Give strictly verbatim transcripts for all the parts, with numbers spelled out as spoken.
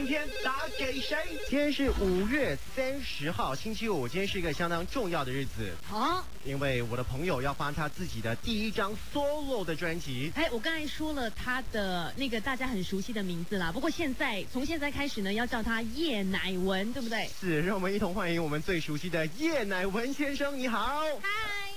天打给谁？今天是五月三十号，星期五。今天是一个相当重要的日子啊， 因为我的朋友要发他自己的第一张 solo 的专辑。 哎，我刚才说了他的那个大家很熟悉的名字啦，不过现在从现在开始呢，要叫他叶乃文，对不对？ 是，让我们一同欢迎我们最熟悉的叶乃文先生，你好。 嗨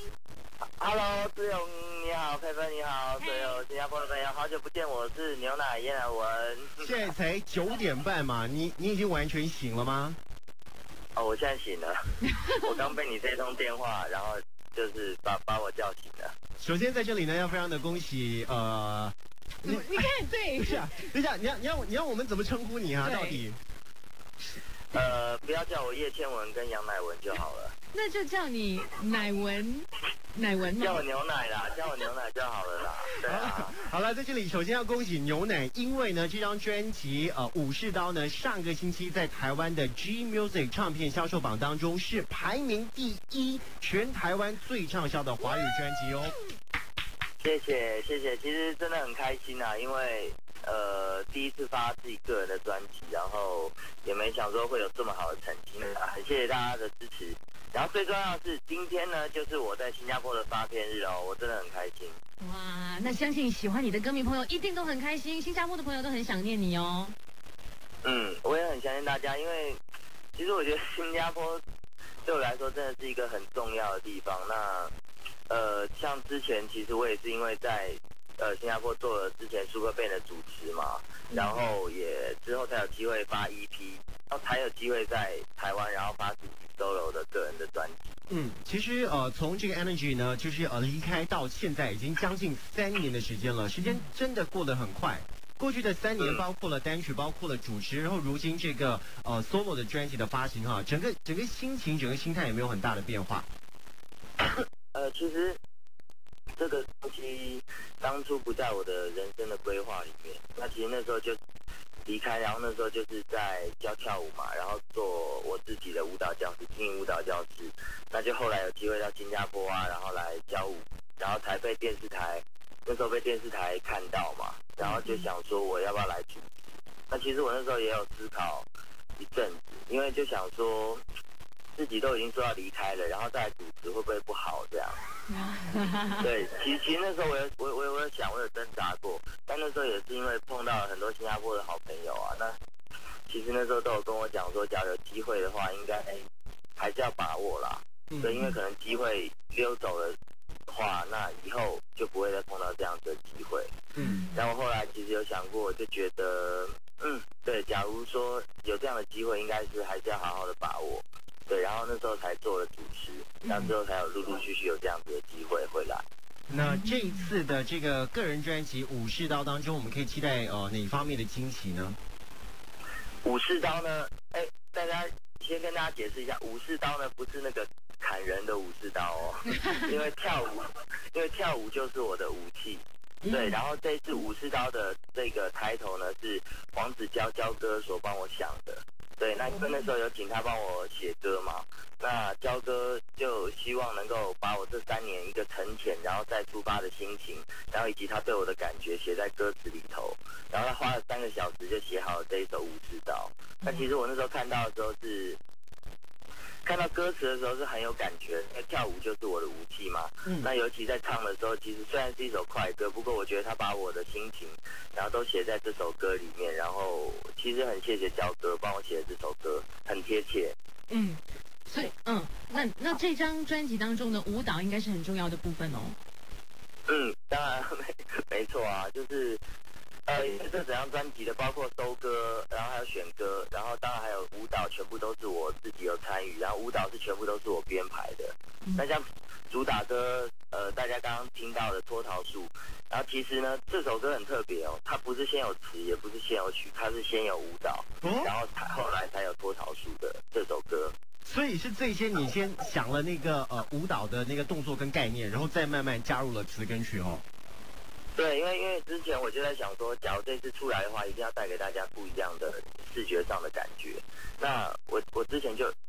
Hello， 志勇你好，佩芬你好，所有新加坡的朋友，好久不见，我是牛奶叶乃文。 现在才九点半嘛，你你已经完全醒了吗？ 哦，我现在醒了，我刚被你这通电话，然后就是把把我叫醒了。 首先在这里呢，要非常的恭喜呃， 你你看对， 等一下，等一下，你要你要你要我们怎么称呼你啊？ 对到底？ 呃，不要叫我叶倩文跟杨乃文就好了。 那就叫你乃文，乃文吗？ 叫我牛奶啦，叫我牛奶就好了啦。对啊。 好了，在这里首先要恭喜牛奶，因为呢这张专辑呃武士刀呢上个星期在台湾的 G Music 唱片销售榜当中是排名第一，全台湾最畅销的华语专辑哦。 谢谢谢谢，其实真的很开心啊，因为呃第一次发自己个人的专辑，然后也没想说会有这么好的成绩啊，很谢谢大家的支持。然后最重要的是今天呢，就是我在新加坡的发片日哦，我真的很开心。 哇，那相信喜欢你的歌迷朋友一定都很开心，新加坡的朋友都很想念你哦。 嗯，我也很相信大家，因为其实我觉得新加坡对我来说真的是一个很重要的地方。那呃，像之前其实我也是因为在呃新加坡做了之前 Super Band 的主持嘛，然后也之后才有机会发 E P， 然后才有机会在台湾然后发自己 solo 的个人的专辑。 嗯，其实呃从这个 Energy 呢，就是呃离开到现在已经将近三年的时间了，时间真的过得很快。过去的三年包括了单曲，包括了主持，然后如今这个呃 solo 的专辑的发行哈，整个整个心情、整个心态有没有很大的变化？ 呃，其实这个东西当初不在我的人生的规划里面。那其实那时候就离开，然后那时候就是在教跳舞嘛，然后做我自己的舞蹈教室，经营舞蹈教室。那就后来有机会到新加坡啊，然后来教舞，然后才被电视台那时候被电视台看到嘛，然后就想说我要不要来主持。那其实我那时候也有思考一阵子，因为就想说自己都已经说要离开了，然后再来主持会不会不好这样？对，其实其实那时候我有我我有我有想，我有挣扎过，但那时候也是因为碰到了很多新加坡的好朋友啊，那其实那时候都有跟我讲说，假如有机会的话，应该还是要把握啦。对，因为可能机会溜走了的话，那以后就不会再碰到这样子的机会。 嗯， 然后后来其实有想过，就觉得嗯，对，假如说有这样的机会，应该是还是要好好的把握。对，然后那时候才做了主持，然后之后才有陆陆续续有这样子的机会会来。 那这一次的这个个人专辑《武士刀》当中，我们可以期待呃哪方面的惊喜呢？ 武士刀呢？哎，大家先跟大家解释一下，武士刀呢不是那个砍人的武士刀哦，因为跳舞，因为跳舞就是我的武器。对，然后这一次武士刀的这个抬头呢是黄子佼佼哥所帮我想的。对，那因为那时候有请他帮我写歌嘛，那佼哥就希望能够把我这三年一个沉潜，然后再出发的心情，然后以及他对我的感觉写在歌词里头，然后他花了三个小时就写好了这一首武士刀。那其实我那时候看到的时候是。看到歌词的时候是很有感觉，因为跳舞就是我的武器嘛。嗯，那尤其在唱的时候，其实虽然是一首快歌，不过我觉得他把我的心情，然后都写在这首歌里面。然后其实很谢谢佼哥帮我写的这首歌，很贴切。 嗯，所以嗯，那那这张专辑当中的舞蹈应该是很重要的部分哦。 嗯，当然没没错啊，就是。呃，因为这整张专辑的包括收歌，然后还有选歌，然后当然还有舞蹈，全部都是我自己有参与，然后舞蹈是全部都是我编排的。嗯、那像主打歌，呃，大家刚刚听到的《脱桃树》，然后其实呢，这首歌很特别哦，它不是先有词，也不是先有曲，它是先有舞蹈，哦、然后才后来才有脱桃树的这首歌。 所以是这些你先想了那个呃舞蹈的那个动作跟概念，然后再慢慢加入了词跟曲哦。 对，因为因为之前我就在想说，假如这次出来的话，一定要带给大家不一样的视觉上的感觉。那我我之前就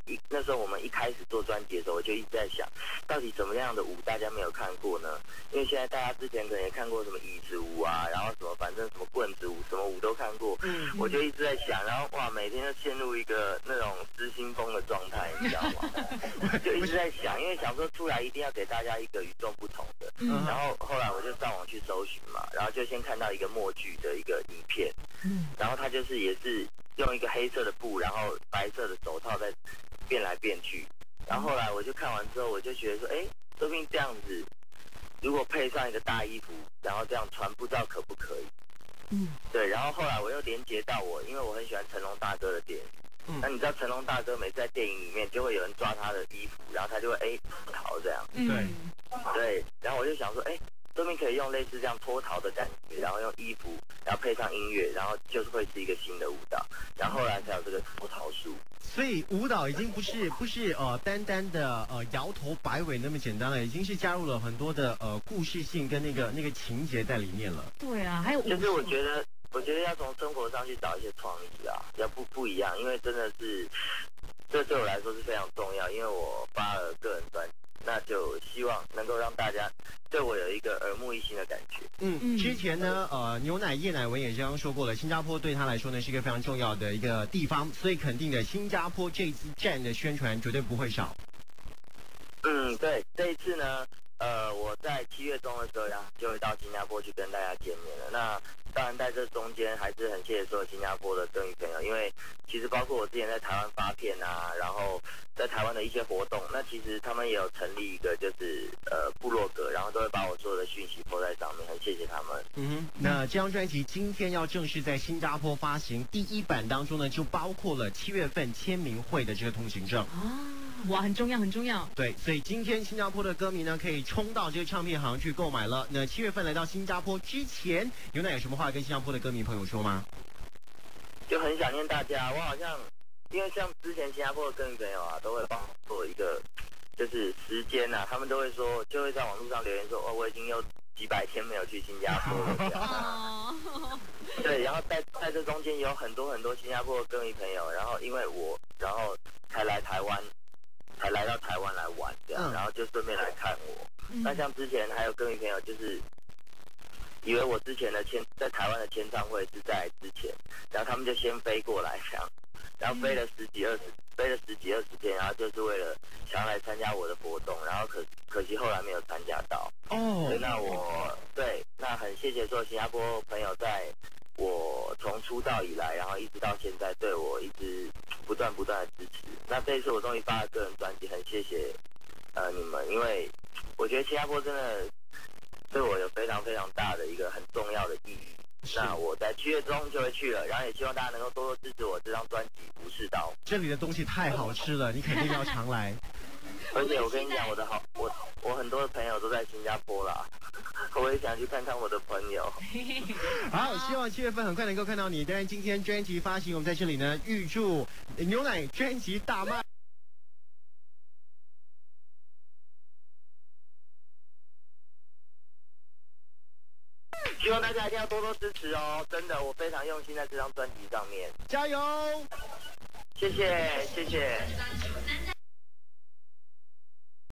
一那时候我们一开始做专辑的时候，我就一直在想，到底什么样的舞大家没有看过呢？因为现在大家之前可能也看过什么椅子舞啊，然后什么反正什么棍子舞，什么舞都看过。嗯，我就一直在想，然后哇，每天都陷入一个那种失心疯的状态，你知道吗？就一直在想，因为想说出来一定要给大家一个与众不同的。嗯，然后后来我就上网去搜寻嘛，然后就先看到一个默剧的一个影片。嗯，然后他就是也是用一个黑色的布，然后白色的手套在变来变去。然后后来我就看完之后，我就觉得说，哎，说不定这样子，如果配上一个大衣服，然后这样穿，不知道可不可以？嗯，对。然后后来我又连接到我，因为我很喜欢成龙大哥的电影。嗯，那你知道成龙大哥每次在电影里面就会有人抓他的衣服，然后他就会哎逃这样。 嗯，对。 对。然后我就想说，哎。说明可以用类似这样脱逃的感觉，然后用衣服，然后配上音乐，然后就是会是一个新的舞蹈，然后后来才有这个脱逃术。 所以舞蹈已经不是不是呃单单的呃摇头摆尾那么简单了，已经是加入了很多的呃故事性跟那个那个情节在里面了。 对啊，还有就是我觉得我觉得要从生活上去找一些创意啊，要不不一样，因为真的是这对我来说是非常重要，因为我发了个人专辑。那就希望能够让大家对我有一个耳目一新的感觉。 嗯，之前呢，呃，牛奶叶乃文也刚刚说过了，新加坡对他来说呢是一个非常重要的一个地方，所以肯定的，新加坡这次站的宣传绝对不会少。 嗯，对，这一次呢，呃，我在七月中的时候呀，就会到新加坡去跟大家见面了。那当然在这中间还是很谢谢所有新加坡的歌迷朋友，因为其实包括我之前在台湾发片啊，然后在台湾的一些活动，那其实他们也有成立一个就是呃部落格，然后都会把我所有的讯息播在上面，很谢谢他们。 嗯哼，那这张专辑今天要正式在新加坡发行，第一版当中呢就包括了七月份签名会的这个通行证。 啊，哇，很重要很重要。 对，所以今天新加坡的歌迷呢可以冲到这个唱片行去购买了。那七月份来到新加坡之前，牛奶有什么话跟新加坡的歌迷朋友说吗？ 就很想念大家，我好像因为像之前新加坡的歌迷朋友啊，都会帮我做一个就是时间啊，他们都会说，就会在网络上留言说，哦，我已经有几百天没有去新加坡了这样。对，然后在在这中间有很多很多新加坡的歌迷朋友，然后因为我，然后才来台湾，才来到台湾来玩这样，然后就顺便来看我。那像之前还有歌迷朋友就是以为我之前的签在台湾的签唱会是在之前，然后他们就先飞过来这样，然后飞了十几二十，飞了十几二十天，然后就是为了想要来参加我的活动，然后可可惜后来没有参加到。哦，所以那我对那很谢谢所有新加坡朋友，在我从出道以来，然后一直到现在对我一直不断不断的支持。那这一次我终于发了个人专辑，很谢谢呃你们，因为我觉得新加坡真的对我有非常非常大的一个很重要的意义。那我在七月中就会去了，然后也希望大家能够多多支持我这张专辑《武士道》。 这里的东西太好吃了，你肯定要常来。 而且我跟你讲，我的好，我我很多的朋友都在新加坡啦，我也想去看看我的朋友。 好，希望七月份很快能够看到你。当然，今天专辑发行，我们在这里呢，预祝牛奶专辑大卖。 希望大家一定要多多支持哦！真的，我非常用心在这张专辑上面， 加油！ 谢谢，谢谢。